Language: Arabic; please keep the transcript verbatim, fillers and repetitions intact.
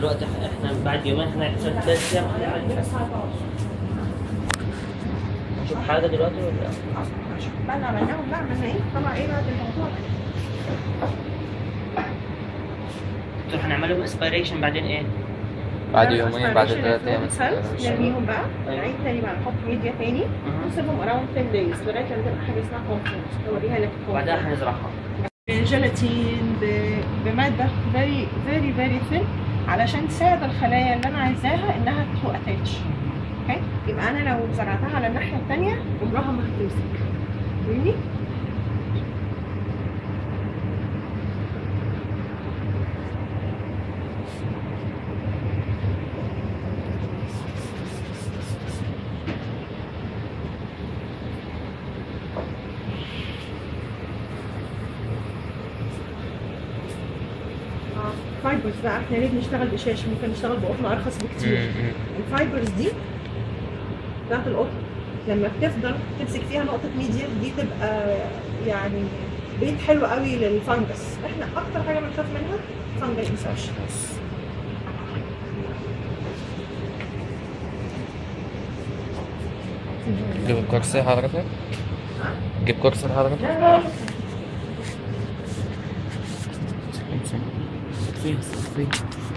دلوقتي احنا بعد يومين احنا ثلاث ايام هنعمل فحص. نشوف حاجه دلوقتي ولا بعد ما عملناهم بقى عملنا ايه؟ طبعا ايه بعد الموضوع دكتور هنعمل لهم اسبيريشن بعدين ايه؟ بعد يومين بعد ثلاث ايام نرميهم بقى نعيد تاني بقى نحط ميديا تاني ونسيبهم اراوند عشرة دايز لغايه لما تبقى حاجه اسمها كونفرنس اوريها لك. بعدها هنزرعها جيلاتين بماده فيري فيري فيري ثين علشان تساعد الخلايا اللي انا عايزاها انها تو اتاتش. اوكي يبقى انا لو زرعتها على الناحيه الثانيه عمرها ما هتمسك. فاهمني؟ فايبرز بقى احنا ليه بنشتغل بشاشه؟ ممكن نشتغل بقطن ارخص بكتير. الفايبرز دي بتاعت القطن لما بتفضل تمسك فيها نقطه ميديا دي تبقى يعني بيت حلو قوي للفانجس. احنا اكتر حاجه بنخاف منها فانجل انفكشن. جيب الكرسي حضرتك؟ جيب كرسي حضرتك؟ فين فين